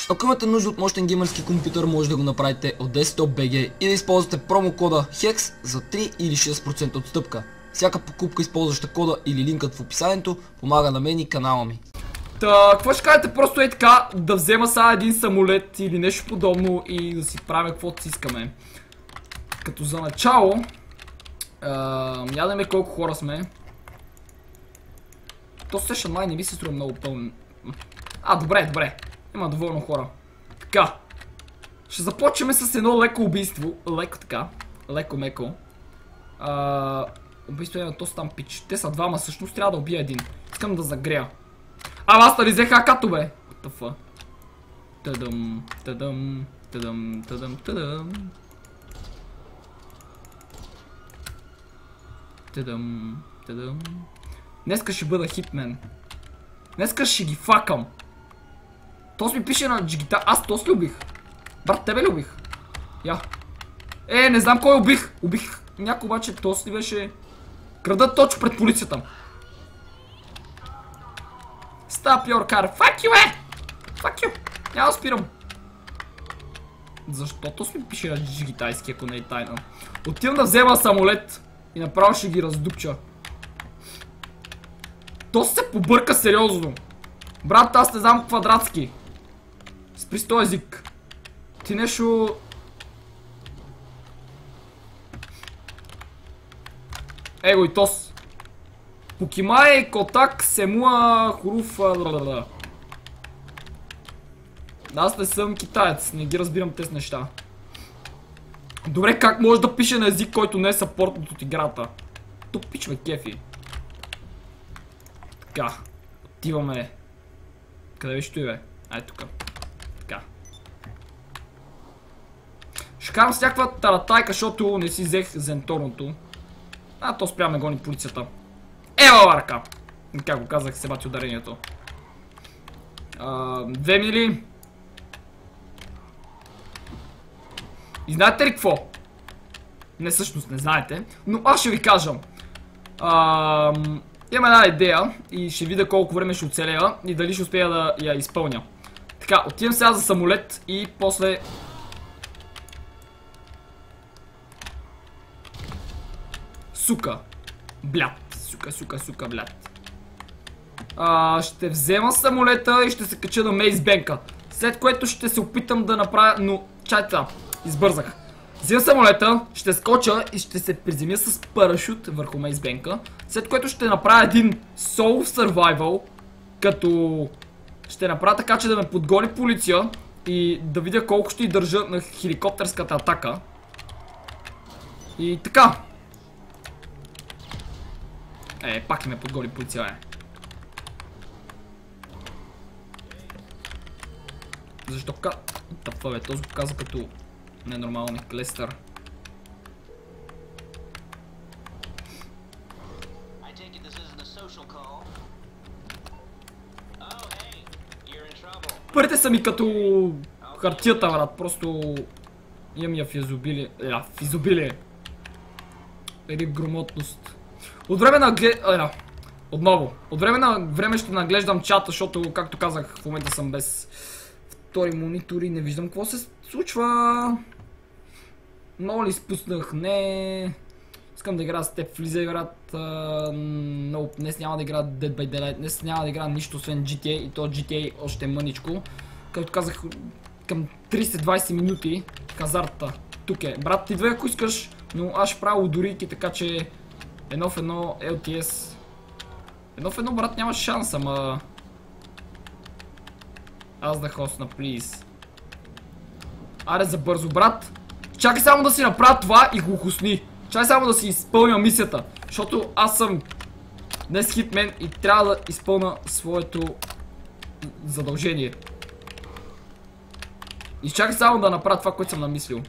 Ако имате нужда от мощен геймърски компютър, може да го направите от Desktop.bg и да използвате промокода HEX за 3 или 6% отстъпка. Всяка покупка, използваща кода или линкът в описанието, помага на мен и канала ми. Какво ще кажете просто е така, да взема сега един самолет или нещо подобно и да си правим каквото си искаме. Като за начало, ядеме колко хора сме. То Session май не ми се струва много пълен. Добре. Има доволно хора. Така. Ще започнем с едно леко убийство. Леко-меко. Убийство е на този там пич. Те са двама, всъщност трябва да убия един. Искам да загрея. Аз нали взех акато, бе. What the fuck? Тадам. Днеска ще бъда хитмен. Днеска ще ги факам. Тос ми пише на джигита. Аз Тос ли убих? Брат, тебе ли убих? Не знам кой убих. Убих някой, обаче Тос ли беше? Крадат точно пред полицията. Stop your car. Fuck you, Fuck you. Няма да спирам. Защо Тос ми пише на джигитайски, ако не е тайна? Отивам да взема самолет и направо ще ги раздупча. Тос се побърка сериозно. Брат, аз не знам квадратски. Спри с този език. Ти нещо... Его и Тос. Покимай, Котак, Семуа, Хуруф... Аз не съм китаец, не ги разбирам тези неща. Добре, как може да пише на език, който не е съпортнат от играта? Тук пичва кефи. Така, отиваме. Къде беше той, бе? Ай тук. Така. Ще карам с някаква таратайка, защото не си взех зенторното. То спря ме гони полицията. Ева ръка! Как го казах, се бати ударението. 2 мили. И знаете ли какво? Не, всъщност не знаете, но аз ще ви кажа. Имам една идея и ще видя колко време ще оцелея и дали ще успея да я изпълня. Така, отивам сега за самолет и после... Сука. Блят. Сука, блят. Ще взема самолета и ще се кача на Мейсбенка. След което ще се опитам да направя... Но, чайте, избързах. Взимам самолета, ще скоча и ще се приземя с парашют върху Мейсбенка. След което ще направя един Soul Survival, като ще направя така, че да ме подгони полиция и да видя колко ще й държа на хеликоптерската атака. И така. Пак ме подгони полиция, Защо бе, този го каза като ненормални клестър. Парите са ми като хартията, брат, просто имам я в изобилие. Или громотност. От време на отново. От време на време ще наглеждам чата, защото, както казах, в момента съм без втори монитор и не виждам какво се случва. Много ли спуснах? Не. Искам да игра с теб. Влиза играт. Но днес няма да игра Dead by Daylight. Днес няма да игра нищо освен GTA и то GTA още е мъничко. Както казах, към 30-20 минути казарта. Тук е. Брат, идвай ако искаш, но аз ще правя удорийки, така че едно в едно LTS. Едно в едно, брат, няма шанс, ама... Аз да хостна, плиз. Аре за бързо, брат. Чакай само да си направя това и го хусни. Чакай само да си изпълня мисията. Защото аз съм днес хитмен и трябва да изпълня своето задължение. И чакай само да направя това, което съм намислил.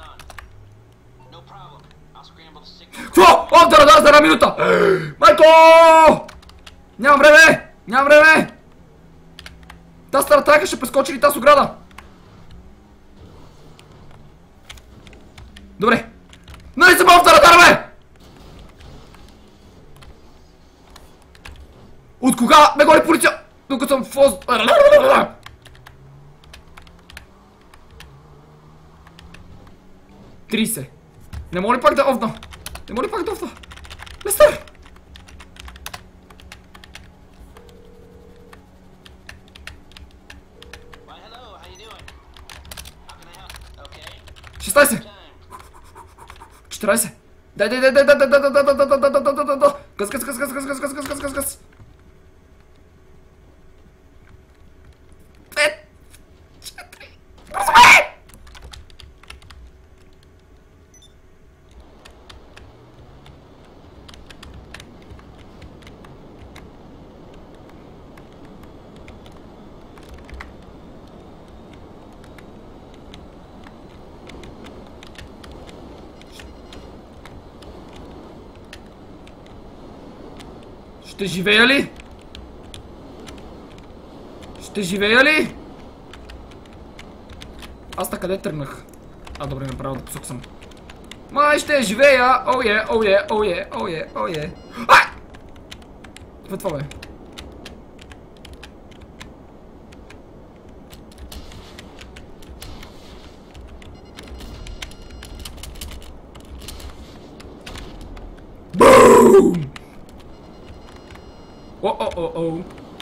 Какво? Да, за една минута! Майко! Нямам време! Та стара трайка ще прескочи ли тази ограда? Добре. Нали се мога в таратара, бе! От кога ме гони полиция? Докато съм фоз... 30. Не мога ли пак да офна? Не мога ли пак да офна? Лестър! Шестнайсет! 14! Дай! Газ! Ще живея ли? Ще живея ли? Аз така къде тръгнах? Добре, направо да посок съм. Май ще живея! Оуе! Това бе. Бум! О.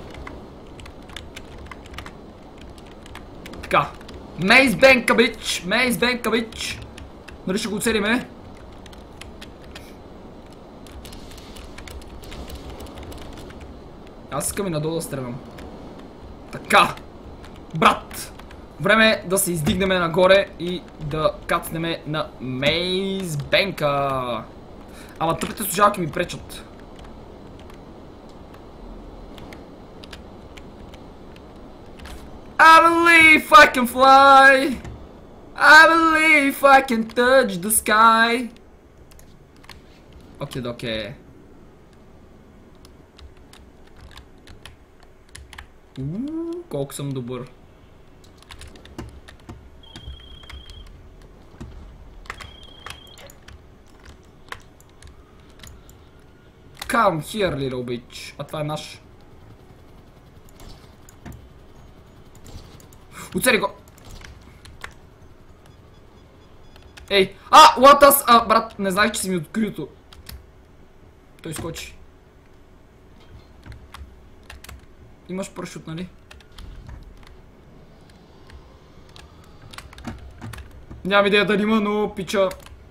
Така. Мейз Бенка, бич! Нали ще го оцелиме? Аз искам и надолу да стрелям. Така. Брат! Време е да се издигнем нагоре и да кацнем на Мейз Бенка. Ама тъпите служалки ми пречат. I believe I can fly. I believe I can touch the sky. Окей. Колко съм добър. Come here, little bitch. А това е наш. Оцели го! Ей! Латас! Брат, не знаех, че си ми открито. Той скочи. Имаш парашют, нали? Нямам идея дали има, но пича.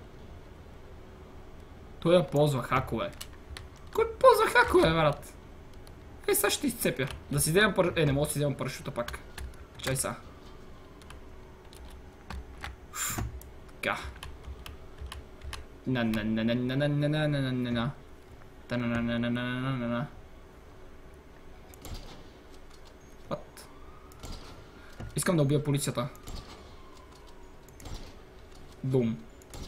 Той я ползва хакове. Кой ползва хакове, брат? Сега ще изцепя. Да си вземам парашута. Не мога да си вземам парашута пак. Чай са. Така. Искам да убия полицията. Бум.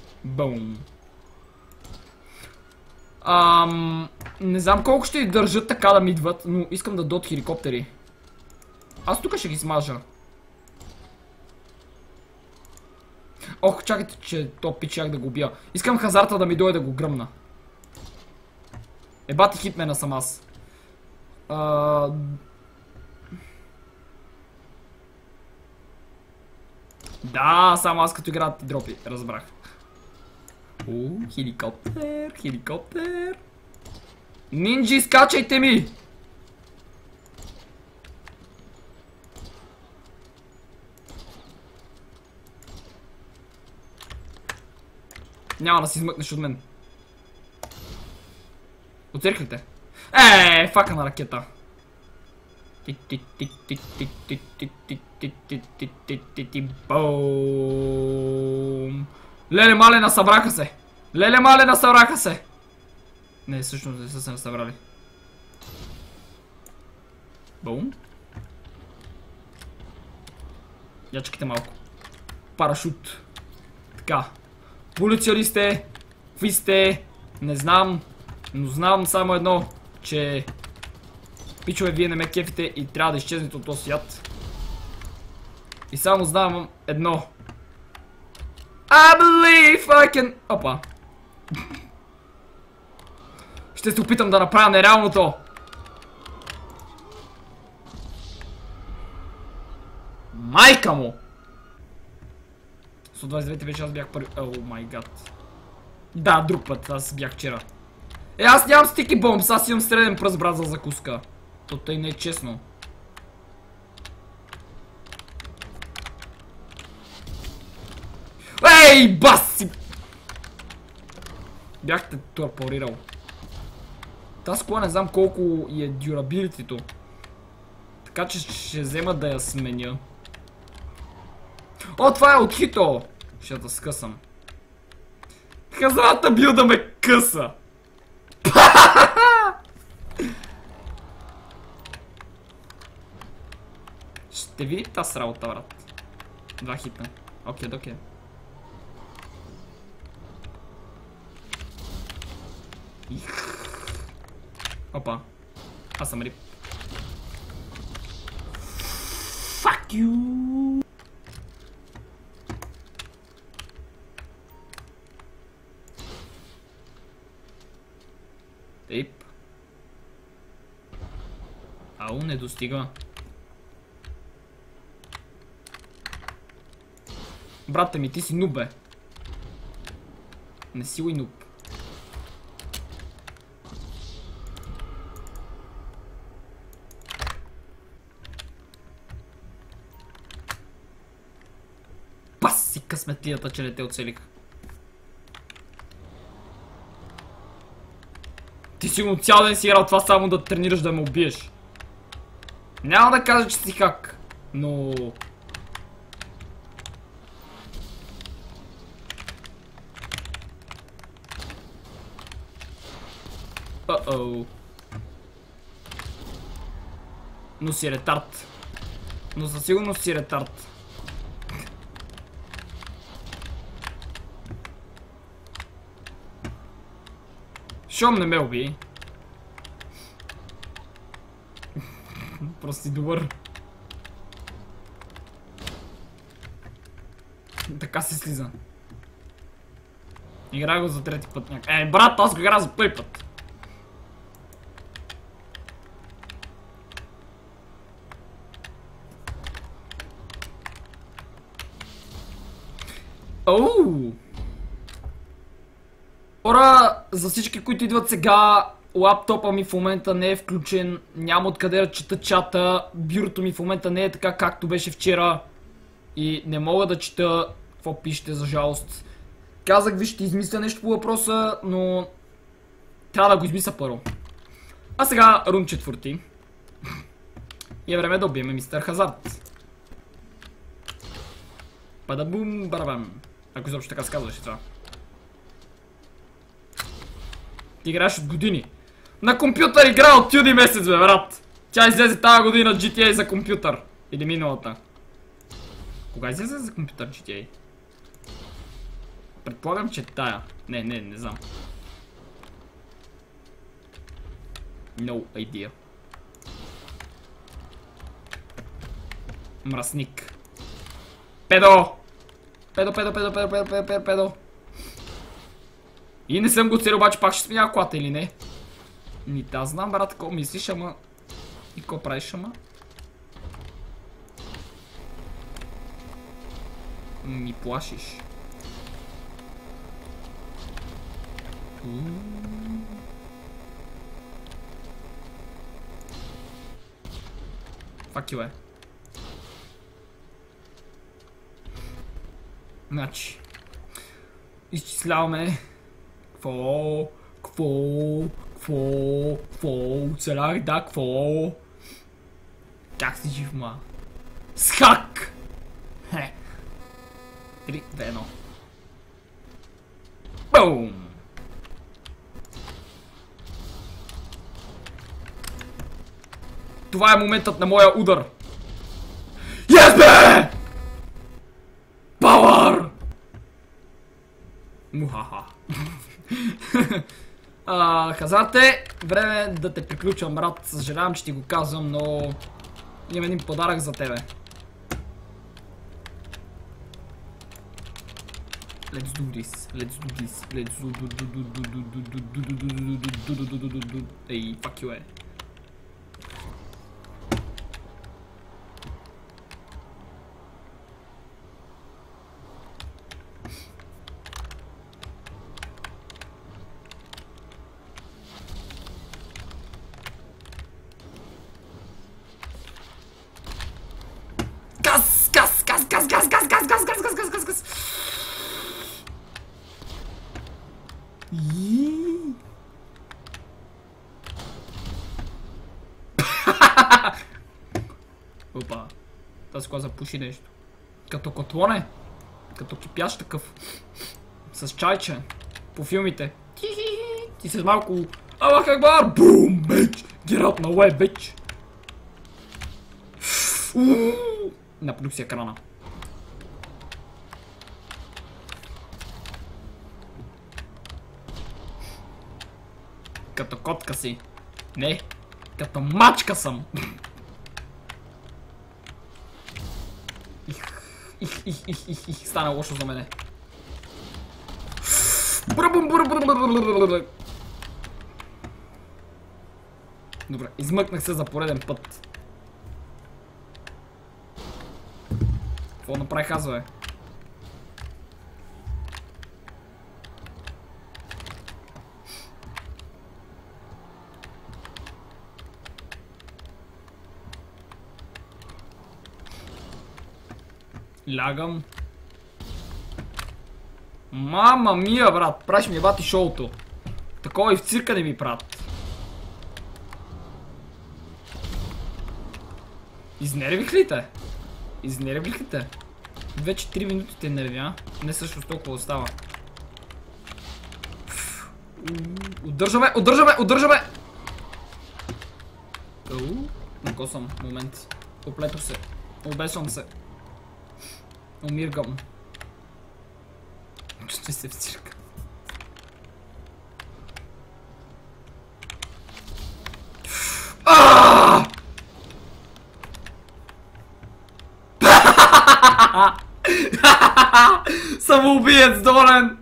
Не знам колко ще държат така да ми идват, но искам да дойдат хеликоптери. Аз тук ще ги смажа. Ох, чакайте, че то пичак да го убия. Искам хазарта да ми дойде да го гръмна. Ебати хитмена съм аз. Да, само аз като играят ти дропи, разбрах. Хеликоптер. Нинджи, скачайте ми! Няма да си измъкнеш от мен. Оцерхлите. Фака на ракета. Бум. Леле малена, събраха се. Не, всъщност не са се събрали. Бум. Я чакайте малко. Парашут. Така. Полиция ли сте? Какви сте? Не знам. Но знам само едно, че пичове, вие не ме кефите и трябва да изчезнете от този свят. И само знам едно. I believe I can... Опа. Ще се опитам да направя нереалното. Майка му! 129 вече аз бях първи. О май гад. Да, друг път, аз бях вчера. Аз нямам стики бомбс, аз имам среден пръст, брат, за закуска. То тъй не е честно. Ей, баси! Бях те торпорирал. Тази кола не знам колко е дюрабилитито. Така че ще взема да я сменя. О, това е от хито! Ще да скъсам. Хазната бил да ме къса! Ще види тази работа, брат. 2 хита. Окей. Опа. Аз съм рип. Fuck you! Тейп. Ау, не достига. Брате ми, ти си нуб, бе. Не си уй нуб. Паси късметлията, че не те оцелих. Ти сигурно цял ден си играл това само да тренираш да ме убиеш. Няма да кажа, че си хак, но... Uh-oh. Но си ретард. Но със сигурност си ретард. Шом не ме уби. Просто си добър. Така се слиза. Играя го за трети път. Брат, аз го играя за първи път. Оу! Хора, за всички, които идват сега, лаптопа ми в момента не е включен, няма откъде да чета чата, бюрото ми в момента не е така както беше вчера и не мога да чета какво пишете, за жалост. Казах ви, ще измисля нещо по въпроса, но трябва да го измисля първо. А сега рун 4. И е време да убиеме мистер Хазард. Бадабум, барабам. Ако изобщо така се казваше това. Ти играеш от години. На компютър игра от юни месец, бе, брат. Тя излезе тази година GTA за компютър. Или миналата. Кога излезе за компютър GTA? Предполагам, че тая. Не знам. No idea. Мръсник. Педо! Педо. И не съм го целил, обаче пак ще сменя колата или не? Ми да знам, брат, какво мислиш, ама... И какво правиш, ама? Ми плашиш. Fuck you, Значи... Изчисляваме... Кво? Оцелях, да, кво? Как си жив, ма? С хак! 3, 2, 1. Бум! Това е моментът на моя удар. Yes, бе! Пауър! Мухаха. Хазарте, време да те приключвам, брат. Съжалявам, че ти го казвам, но имам един подарък за тебе. Let's do this. Ей, fuck you, газ, газ, газ, газ, газ, газ, газ, газ, газ, газ. Опа. Тази кола запуши нещо. Като котлоне. Като кипящ такъв. С чайче. По филмите. Ти се малко... Аллах Акбар! Бум, бич! Get out my way, бич! Напълних си екрана. Като котка си. Не, като мачка съм. Стана лошо за мене. Добре, измъкнах се за пореден път. Какво направих аз, бе? Лягам. Мама мия, брат, правиш ми бати шоуто. Такова и в цирка не ми правят. Изнервих ли те? Изнервих ли те? Вече 3 минути те нерви, а? Не също с толкова остава. Удържаме, удържаме, удържаме! Накосам, момент. Оплетох се. Обесвам се. Умиргам. Ще се в цирка. Самоубиец, Дорен!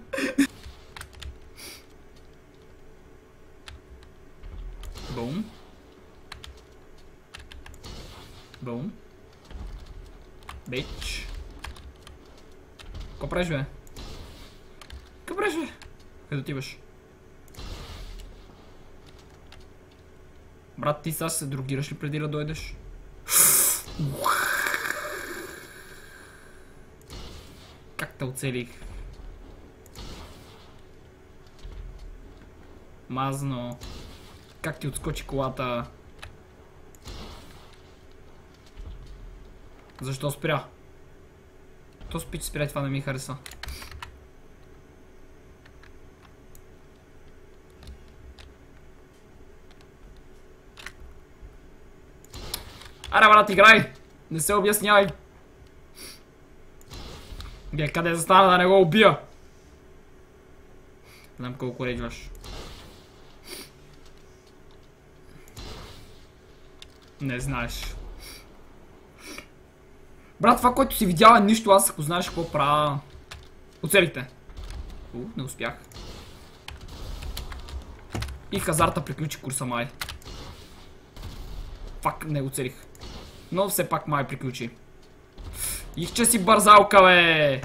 Бум. Бум. Бич. Какво правиш, бе? Какво правиш, бе? Къде отиваш? Брат, ти сега се другираш ли преди да дойдеш? Как те оцелих? Мазно. Как ти отскочи колата? Защо спря? То спич спря, това не ми хареса. Аре, брат, играй! Не се обяснявай! Бе, къде застана да не го убия? Знам колко рейджваш. Не знаеш. Брат, това, което си видял е нищо, аз ако знаеш какво правя... Оцелихте. Не успях. И хазарта приключи курса май. Фак, не оцелих. Но все пак май приключи. Их, че си бързалка, бе!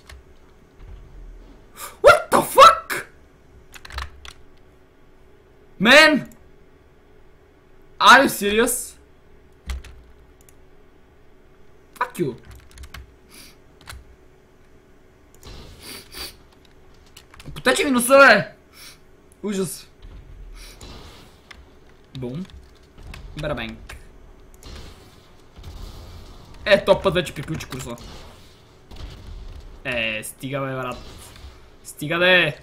What the fuck? Man! Are you serious? Fuck you. Потече ми носа, бе! Ужас. Бум. Барабенк. Топ път вече приключи курса. Стига, бе, брат. Стига, де!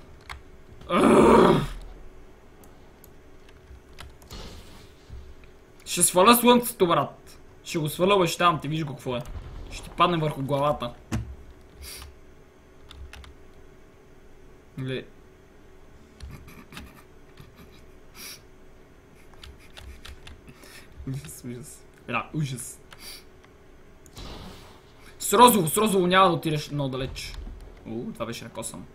Ще сваля слънцето, брат. Ще го сваля, бе, ще там, ти виж го какво е. Ще падне върху главата. Ле. Ужас, ужас. Ужас. С розово няма да отидеш много далеч. Това беше накосъм.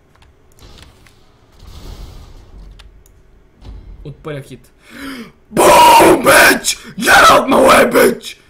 От първия хит. BOOM, BITCH! Get out my way, bitch!